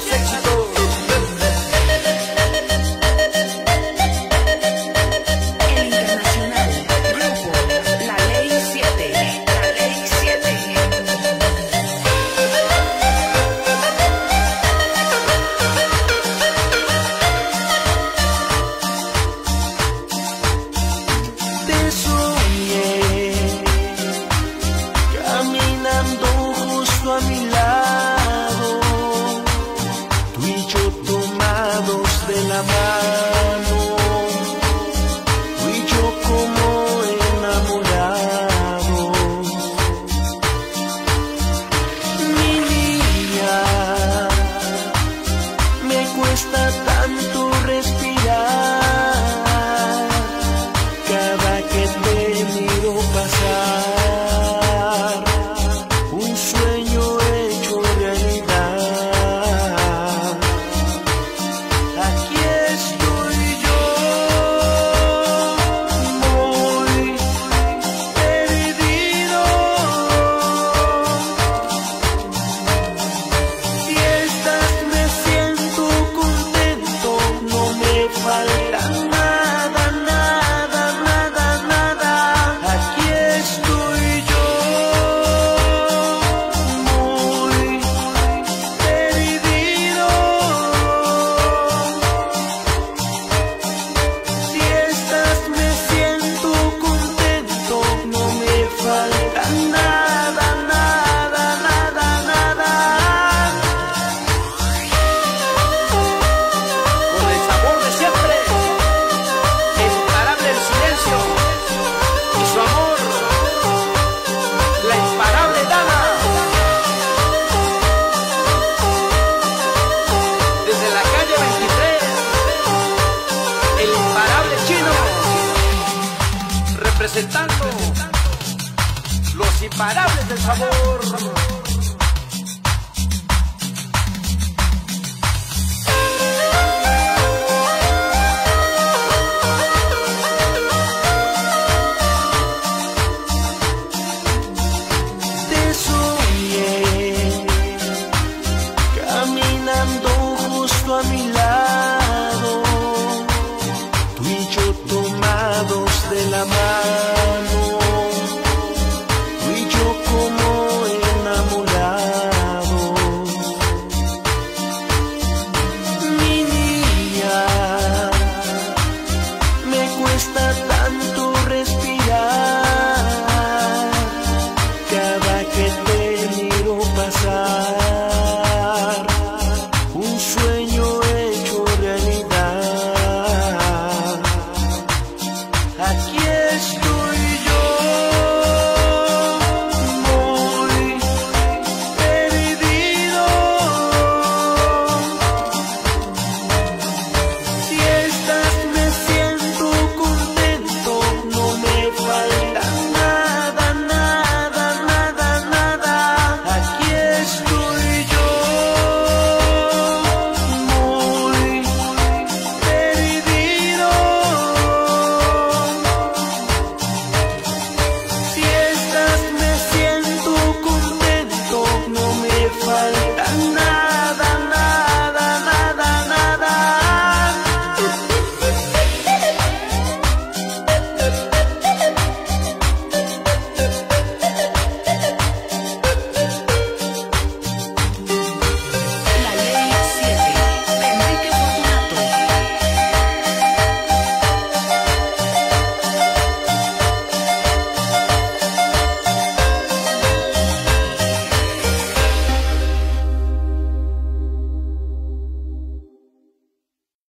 los éxitos. El internacional grupo La Ley 7. La Ley 7. Te soñé caminando justo a mi lado, tú y yo tomados de la mano, tú y yo como enamorados. Mi niña, me cuesta tanto respirar cada que te miro pasar, un sueño hecho realidad. Aquí estoy yo, muy perdido. Fiestas me siento contento, no me falta nada, nada, nada, nada. Aquí estoy yo, muy perdido. Fiestas me siento contento, no me falta nada, nada, nada, nada. Con el sabor de siempre, imparable el silencio y su amor, la imparable dama. Desde la calle 23, el imparable chino, representando los imparables del sabor.